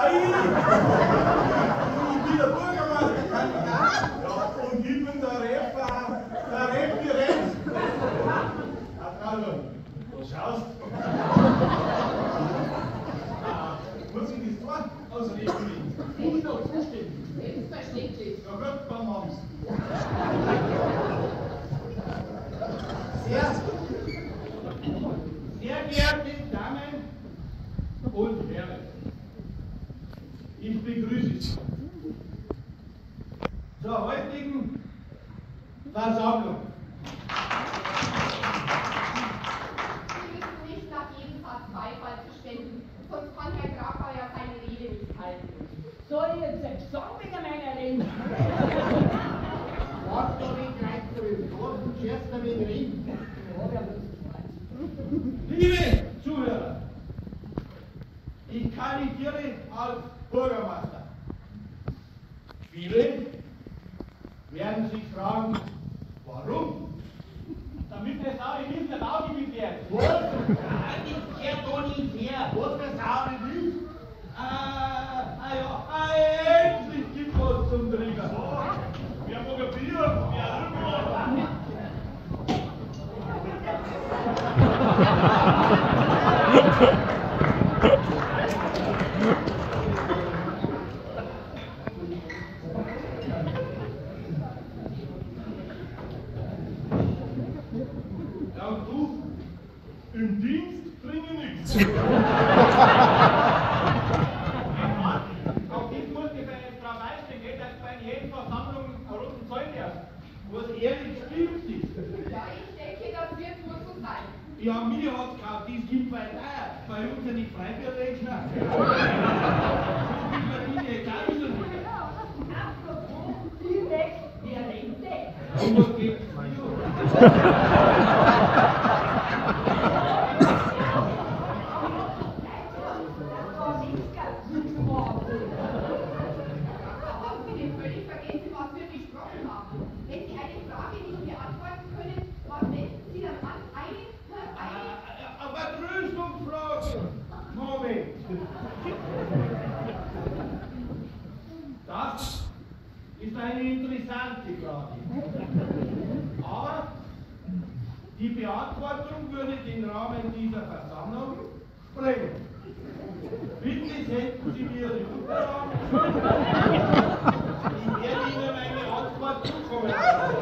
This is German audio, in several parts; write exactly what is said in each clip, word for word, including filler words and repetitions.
Ei! Ich bin der Bürgermeisterkandidat. Ja, und ich bin der Ref, der Ref direkt. Also, du schaust. Ah, muss ich das tun? Außer ich bin nicht. Muss noch zustimmen. Selbstverständlich. Ja gut, dann machen wir's. Sehr, sehr geehrte Damen und Herren, ich begrüße Sie zur heutigen Versammlung. Sie müssen nicht nach jedem Satz Beifall zu spenden, sonst kann Herr Krakauer ja seine Rede nicht halten. Soll ich jetzt ein Gesang wegen meiner Rede? Was da nicht gleich drüben? Was und scherzt da mit Reden? Liebe Zuhörer, ich kandidiere als Bürgermeister. Viele werden sich fragen, warum? Damit der Sau die Wiesner Baugebiet wird. Was? Ja, das kehrt doch nicht her. Was der Saure will? Ah, ah ja, ah, endlich gibt was zum Trinken. Wir haben ein Bier, wir haben Rückwärts. Ja, und du? Im Dienst bringe nichts. Auf das muss ich bei Frau Meister gehen, dass bei jeder Versammlung einen roten Zoll wird. Was ehrlich stimmt ist. Ja, ich denke, das wird nur so sein. Ja, mir hat's gehabt, das gibt bei Eier. Bei uns ja nicht Freiberechner. So wie egal wie Apropos, direkt, wer denkt denn? Und was gibt's mir? Haben Sie denn völlig vergessen, was wir besprochen haben? Wenn Sie eine Frage nicht beantworten können, was wenden Sie dann an? Eine? Eine? Aber Tröstungsfrage! Moment! Das ist eine interessante Frage. Aber die Beantwortung würde den Rahmen dieser Versammlung sprengen. Bitte senden Sie mir die Unterlagen. Ich werde Ihnen meine Antwort zukommen lassen.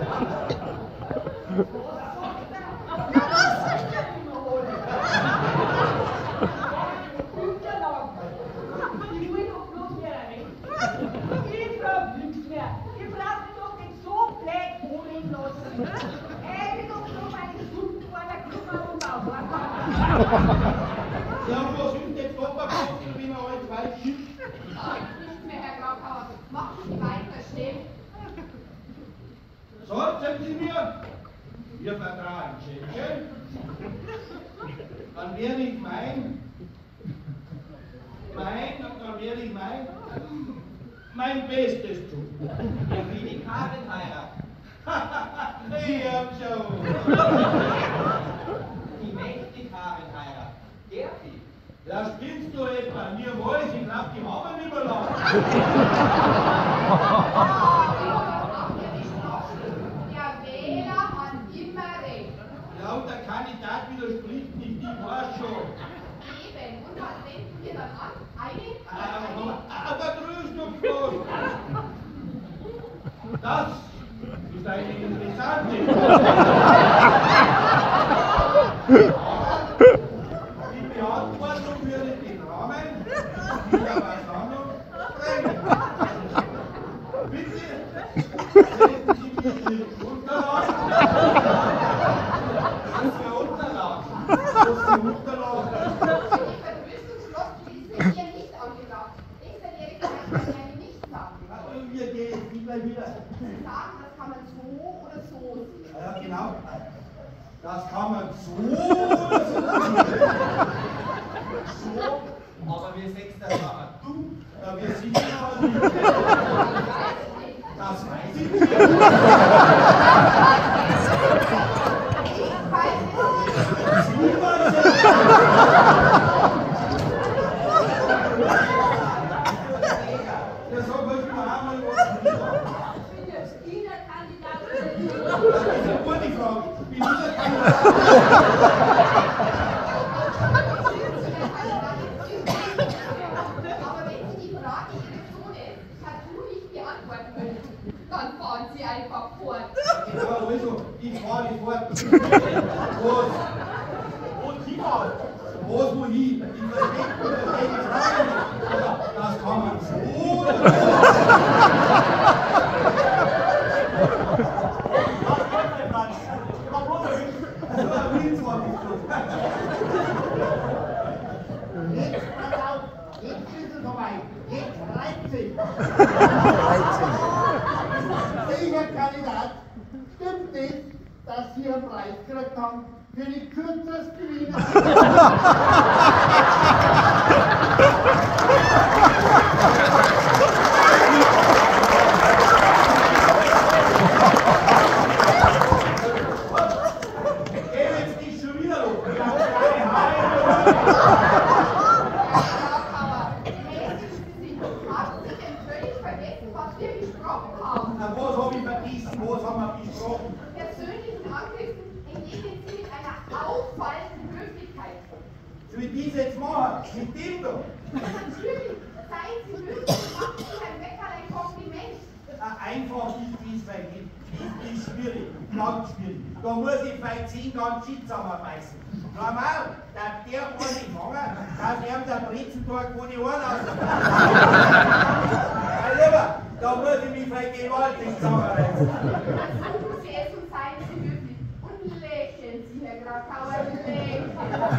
Ja, was ist jetzt Papa kosten, wenn er alles weit schickt? Nein, nicht mehr, Herr Krakauer. Machen Sie weiter, schnell. Sollten Sie mir Ihr Vertrauen schenken, dann werde ich mein, mein, dann werde ich mein, mein Bestes tun. Ja, wie die Karten heiraten. Ich hab schon. Die mächtige Karin heiraten. Der viel. Ja, spinnst du etwa? Mir weiß, ich glaub, die haben ihn überlassen. Der Wähler hat immer recht. Ja, und der Kandidat widerspricht nicht, ich weiß schon. Eben. Und was wenden wir dann an? Eine? Aber, aber Tröstungsfrage. Das ist eine interessante Die Beantwortung würde den Rahmen dieser Versammlung sprengen. Bitte senden Sie mir die Unterlagen. Das ist für Unterlagen. Das ist für Unterlagen. Die Vertröstungsflotte ist mir hier nicht angebracht. Externäre Charaktere nicht sagen. Wir gehen lieber wieder. Sie sagen, das kann man so oder so sehen. Ja, genau. Das kann man so oder so sehen. So, aber wir sechs das machen. Du, ja, wir sind ja aber nicht. Das weiß ich nicht. Ich weiß es nicht. Du weißt es. Was? Was hinhaut? Was wohin? Ich verstehe die Frage nicht. Oder das kann man so. Was kommt denn, Franz? Komm runter, so ein Witz war nicht so. Jetzt, pass auf, jetzt ist es soweit. Jetzt reizt sich. Welcher Kandidat stimmt nicht, dass Sie einen Preis gekriegt haben für die kürzeste Gewinner? Geh jetzt nicht schon wieder los. Krakauer, mäßigen Sie sich. Haben Sie denn völlig vergessen, was wir gesprochen haben? Na, was hab ich vergessen? Was haben wir besprochen? Persönlichen Angriffen entgegnen Sie mit einer auffallenden Höflichkeit. Soll ich das jetzt machen? Mit dem da? Natürlich, seien Sie höflich und machen Sie Herrn Weckerl ein Kompliment. Einfach ist dies, weil das ist schwierig, ganz schwierig. Da muss ich bei zehn ganz shit zusammenbeißen. Normal, dass der eine fangen, dass er der Brezentag ohne Ohren ausmacht. Mein Lieber, da muss ich mich bei gewaltig zusammenreißen. Versuchen Sie es und seien Sie höflich. Und lächeln Sie, Herr Krakauer, lächeln.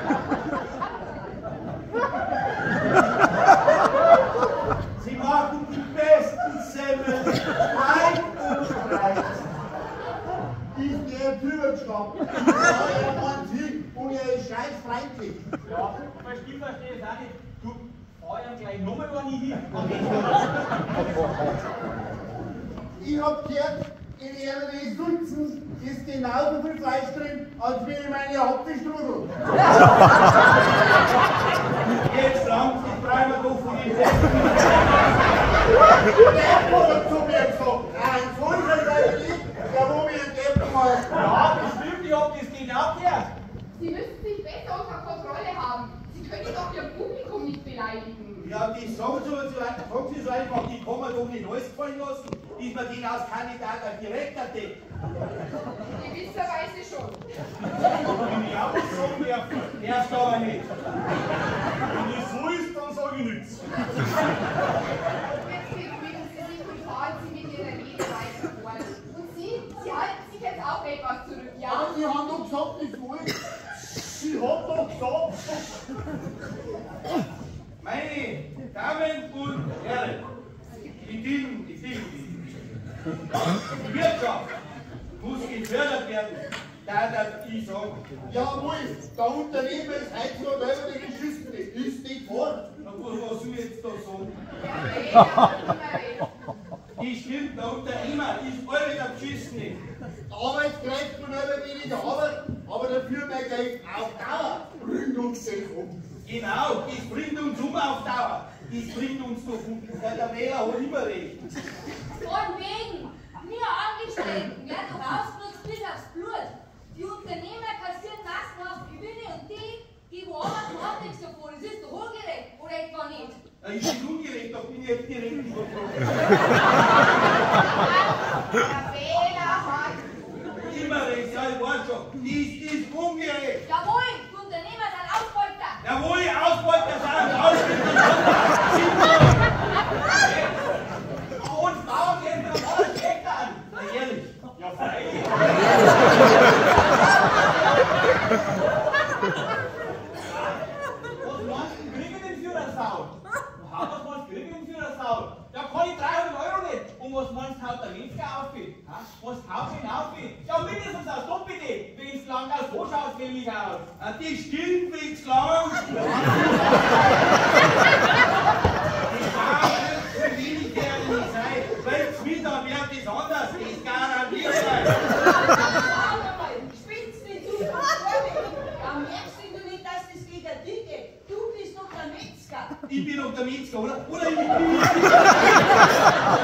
Sie machen die besten Semmeln, weit und breit. Ist der Türenstopp. Euer Mann Sie und ihr ist scheiß freundlich. Ja, aber Stiefel verstehe ich auch nicht. Du, feuern gleich nochmal eine hin. Ich hab gehört, in Ihren Sulzen ist genauso viel Fleisch drin, als wie in meiner Apfelstrudel. Jetzt lang, die träumen doch von den besten. Der hat zu mir gesagt, ein solcher sei ich, der wo mir entdeckt hat. Ja, das stimmt, ich hab das genau gehört. Sie müssen sich besser unter Kontrolle haben. Sie können doch Ihr Publikum nicht beleidigen. Ja, die sagen so, so, sagen sie so einfach, die kann man doch nicht alles gefallen lassen, ist man den als Kandidat direkt entdeckt. Gewisserweise schon. Wenn ich auch was sagen darf, Erst aber nicht. wenn es so ist, dann sage ich nichts. Jetzt beruhigen Sie sich und fahren Sie mit Ihrer Rede weiter fort. Und Sie, Sie halten sich jetzt auch etwas zurück, ja? Aber Sie haben doch gesagt, ich soll. Sie hat doch gesagt. Meine Damen und Herren, die Dinge, die Dinge, die Wirtschaft muss gefördert werden, da darf ich sagen. Jawohl, der Unternehmer ist heute noch selber der Geschützte. Ist nicht wahr? Na, was soll ich jetzt da sagen? Herr Rede hat immer recht. Die stimmt, der Unternehmer ist alle der Beschissene. Arbeitskräfte und immer weniger Arbeit, aber dafür mehr Geld auf Dauer. Bringt uns das um. Genau, das bringt uns um auf Dauer. Das bringt uns doch um. Ja, der Wähler hat immer recht. Von wegen! Wir Angestellten werden rausgenutzt bis aufs Blut. Die Unternehmer kassieren massenhaft Gewinne und die, die wo arbeiten, haben nichts davon. Das ist doch ungerecht, oder etwa nicht? Ja, ich bin ungerecht, da bin ich jetzt direkt überfragt. Der Wähler hat. Immer recht, ja, ich weiß schon. Das ist ungerecht. Jawohl, die Unternehmer sind Ausbeuter. Jawohl, Ausbeuter sind Ausbeuter. Und Frauen gehen mir alles schlecht an. Na ehrlich. Ja, freilich. Was meinst du, kriegen denn für eine Sau? Was meinst du, kriegen denn für eine Sau? Da kann ich dreihundert Euro nicht. Und was meinst du, haut der Metzger auf? Was haut denn auf? Ja, mindestens aus Doppel-D, wenn es lang aus, so schaut es nämlich aus. Ah, die stimmt, wenn's lang. Die Frauen für wenig werden nicht sein. Wenn's wieder wird, ist anders. Das garantiert sein. Spinnst nicht zu ja, merkst du nicht, dass das gegen dich geht? Du bist doch der Metzger. Ich bin doch der Metzger, oder? Oder ich bin